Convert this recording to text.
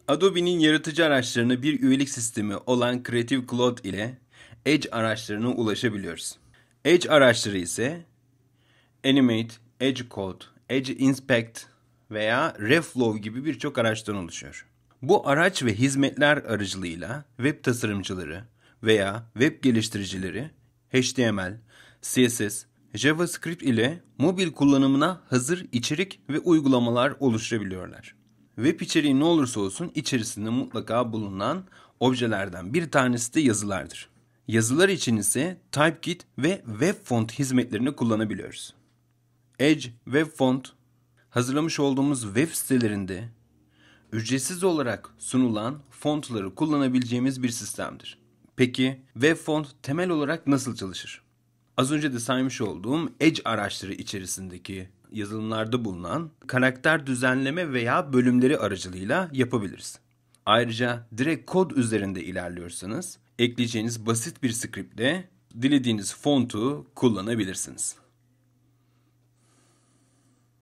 Adobe'nin yaratıcı araçlarına bir üyelik sistemi olan Creative Cloud ile Edge araçlarına ulaşabiliyoruz. Edge araçları ise Animate, Edge Code, Edge Inspect veya Reflow gibi birçok araçtan oluşuyor. Bu araç ve hizmetler aracılığıyla web tasarımcıları veya web geliştiricileri HTML, CSS, JavaScript ile mobil kullanımına hazır içerik ve uygulamalar oluşturabiliyorlar. Web içeriği ne olursa olsun içerisinde mutlaka bulunan objelerden bir tanesi de yazılardır. Yazılar için ise Typekit ve WebFont hizmetlerini kullanabiliyoruz. Edge WebFont hazırlamış olduğumuz web sitelerinde ücretsiz olarak sunulan fontları kullanabileceğimiz bir sistemdir. Peki WebFont temel olarak nasıl çalışır? Az önce de saymış olduğum Edge araçları içerisindeki yazılımlarda bulunan karakter düzenleme veya bölümleri aracılığıyla yapabiliriz. Ayrıca direkt kod üzerinde ilerliyorsanız ekleyeceğiniz basit bir scriptle dilediğiniz fontu kullanabilirsiniz.